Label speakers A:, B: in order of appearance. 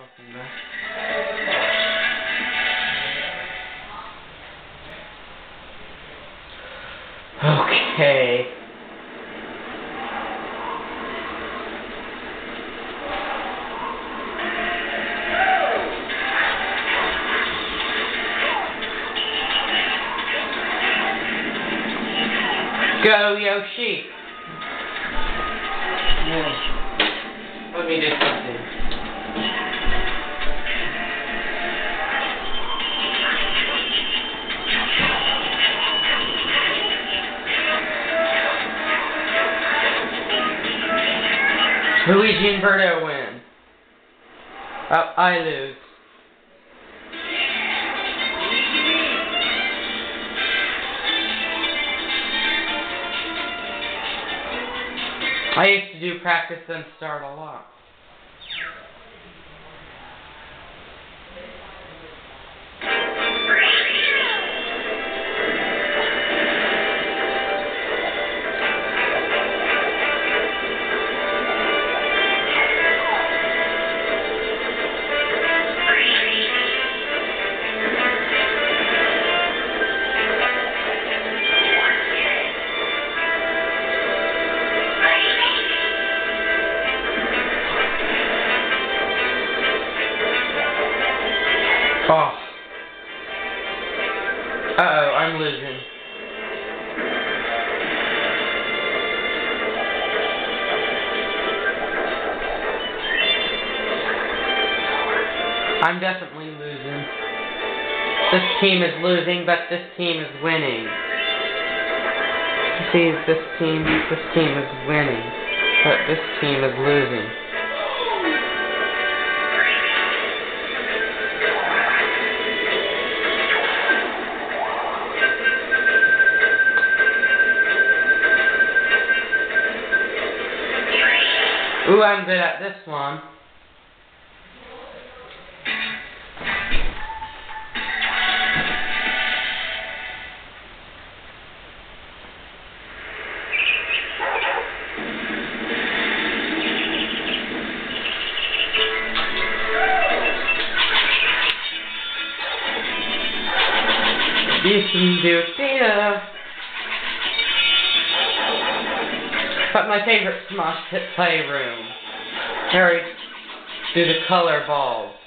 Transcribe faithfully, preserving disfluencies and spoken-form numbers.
A: welcome back. Okay. Go, Yoshi! Yeah. Let me do something. Luigi and Birdo win. Oh, I lose. I used to do practice and start a lot. Oh. Uh-oh, I'm losing. I'm definitely losing. This team is losing, but this team is winning. See, this team, this team is winning, but this team is losing. Ooh, I'm good at this one. Decent do data. But my favorite Smosh Pit Playroom. Harry, do the color balls.